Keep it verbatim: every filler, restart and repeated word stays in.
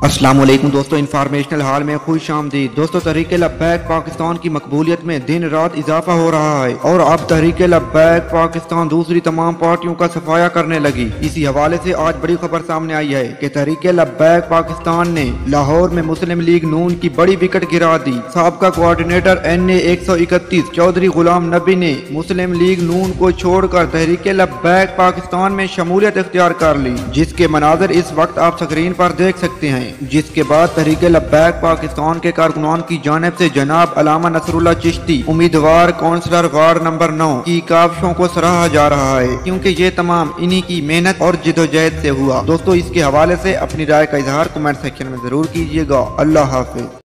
अस्सलाम वालेकुम दोस्तों, इंफॉर्मेशनल हाल में खुश आमदीद। दोस्तों, तहरीक लब्बैक पाकिस्तान की मकबूलियत में दिन रात इजाफा हो रहा है और अब तहरीक लब्बैक पाकिस्तान दूसरी तमाम पार्टियों का सफाया करने लगी। इसी हवाले से आज बड़ी खबर सामने आई है कि तहरीक लब्बैक पाकिस्तान ने लाहौर में मुस्लिम लीग नून की बड़ी विकेट गिरा दी। साबका कोऑर्डिनेटर एन ए एक सौ इकतीस चौधरी गुलाम नबी ने मुस्लिम लीग नून को छोड़कर तहरीक लब्बैक पाकिस्तान में शमूलियत इख्तियार कर ली, जिसके मनाजिर इस वक्त आप स्क्रीन पर देख सकते हैं। जिसके बाद तहरीक लब्बैक पाकिस्तान के कारकुनान की जानिब से जनाब अलामा नसरुल्लाह चिश्ती उम्मीदवार काउंसलर वार्ड नंबर नौ की काविशों को सराहा जा रहा है, क्योंकि ये तमाम इन्हीं की मेहनत और जिदोजहद से हुआ। दोस्तों, इसके हवाले से अपनी राय का इजहार कमेंट सेक्शन में जरूर कीजिएगा। अल्लाह हाफिज।